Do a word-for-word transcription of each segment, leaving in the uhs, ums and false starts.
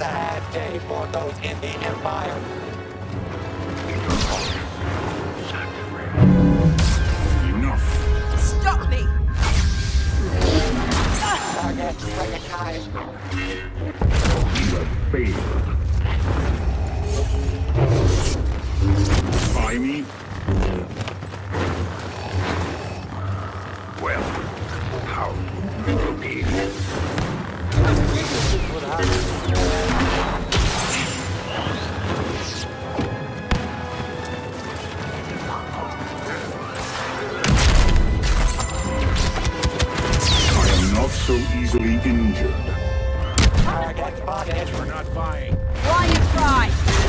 sad day for those in the Empire. Enough. Stop me! Target recognized. You have failed. By me? Well, how will be? I am not so easily injured. Target spotted. We're not buying. Why you cry?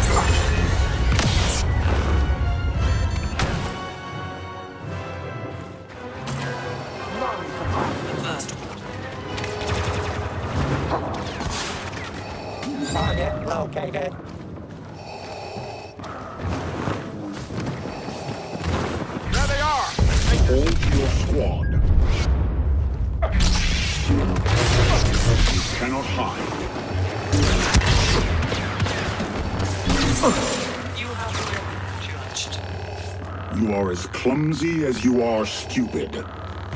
Target located. There they are! Hold your squad. You cannot hide. You have been judged. You are as clumsy as you are stupid.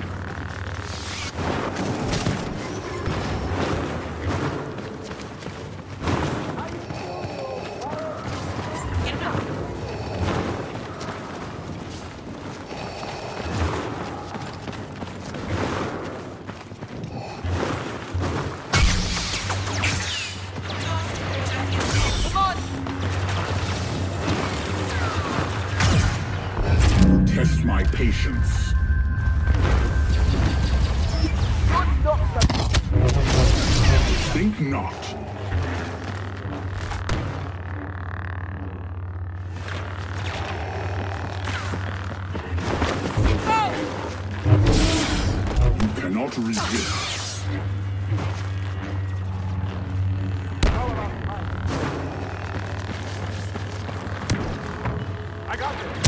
Test my patience. Think not. You cannot resist. I got this.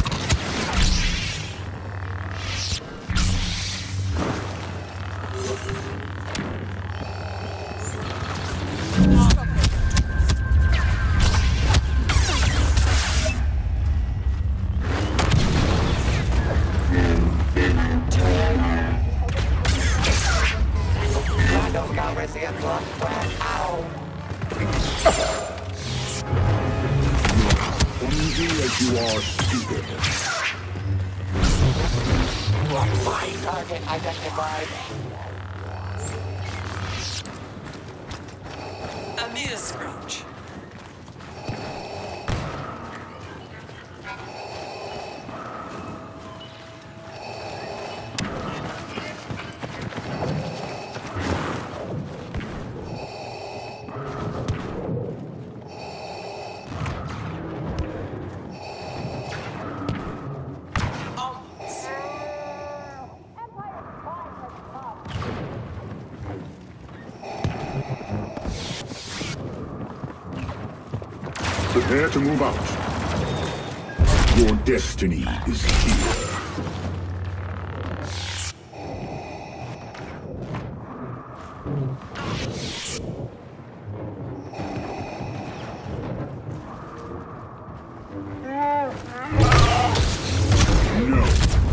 Random Calrissian blood went out. Clumsy as you are stupid. Target identified. A mere scratch. Prepare to move out. Your destiny is here. No.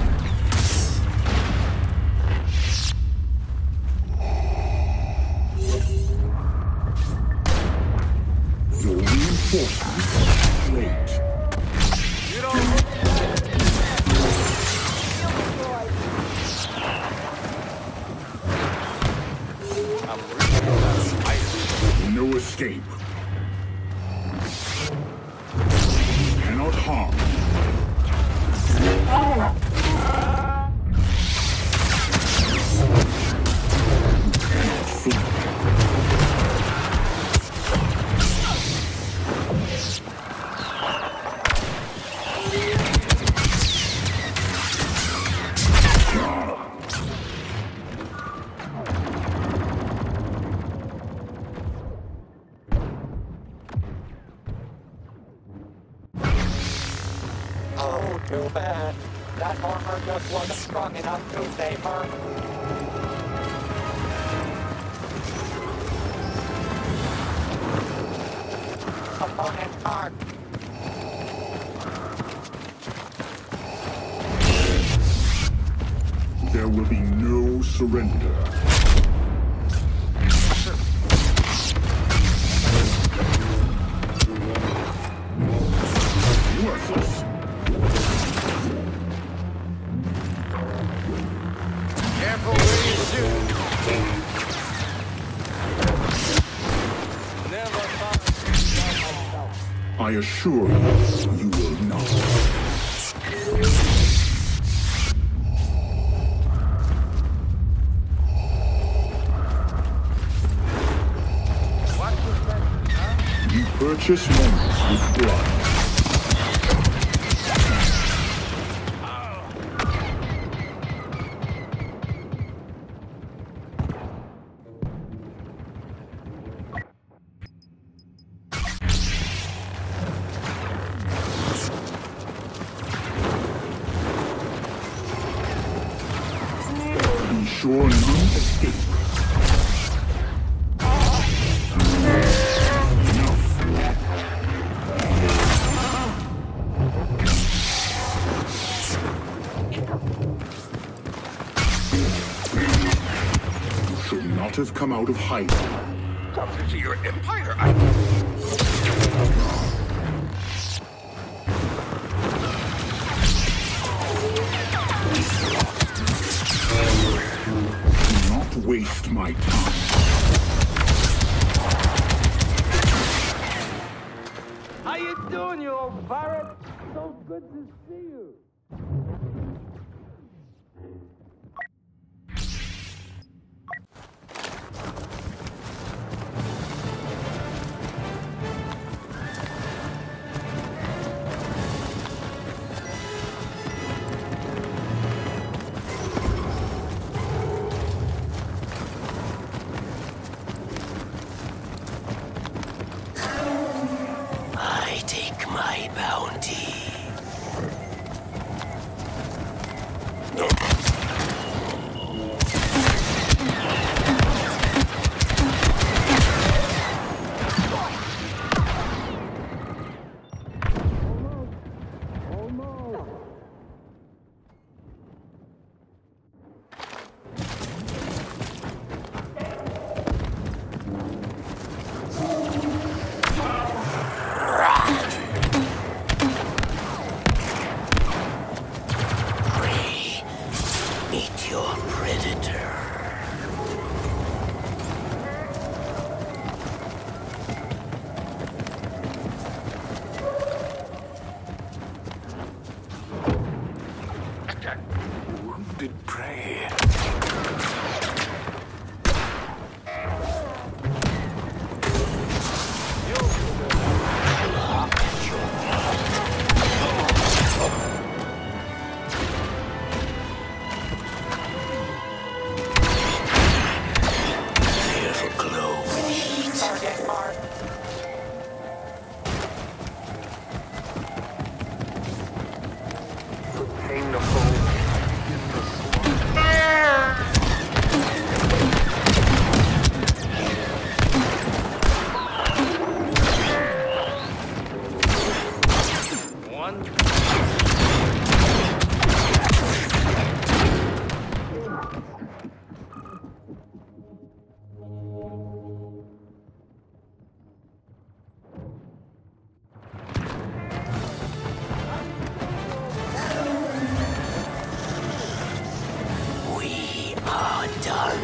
Your reinforcements are great. You don't look No escape. Cannot harm. Cannot flee. Oh, too bad. That armor just wasn't strong enough to save her. Opponent marked. There will be no surrender. Worthless. Careful where you shoot. Never thought. I assure you, you will not. You purchase moments with blood. Be sure none escape. Have come out of hiding. Come to your empire, I... Do not waste my time. How you doing, you old pirate? So good to see you. I take my bounty. Meet your predator. Wounded prey. Target marked. Hang the phone. We are done.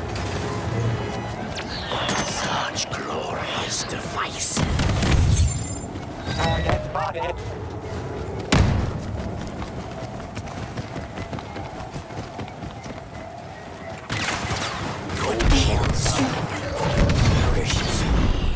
Such glorious devices. Target spotted. Good kills. Nourishes me.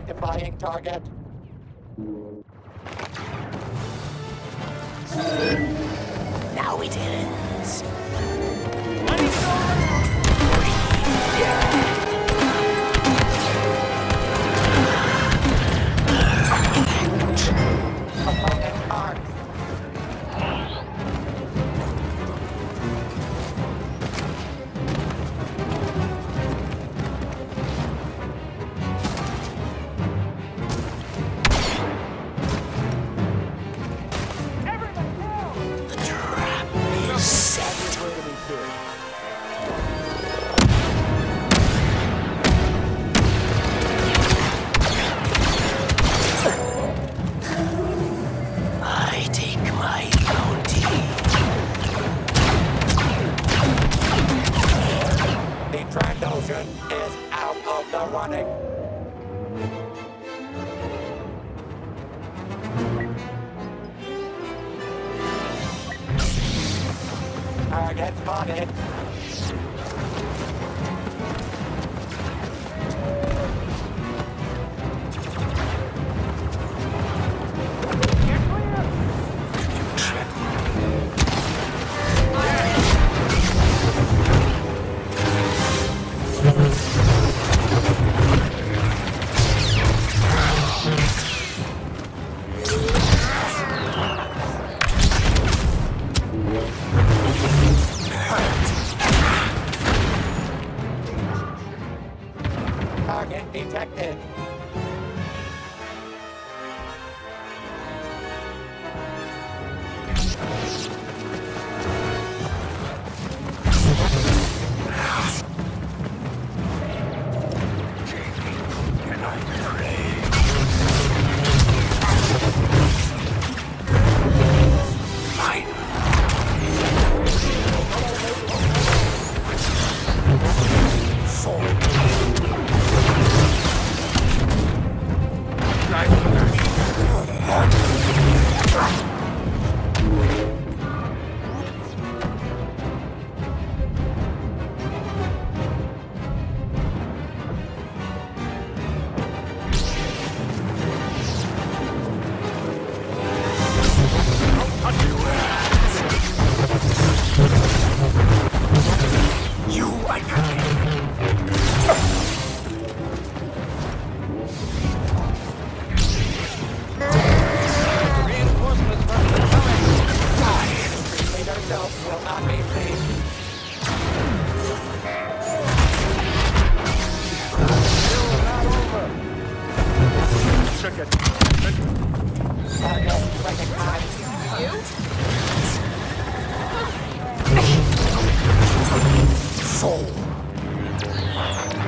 Identifying target. Now it ends. Opponent marked. The trap is set. I take my bounty. The Trandoshan is out of the running. Target spotted. Target detected. Will not be pleased. Target recognized. Fool.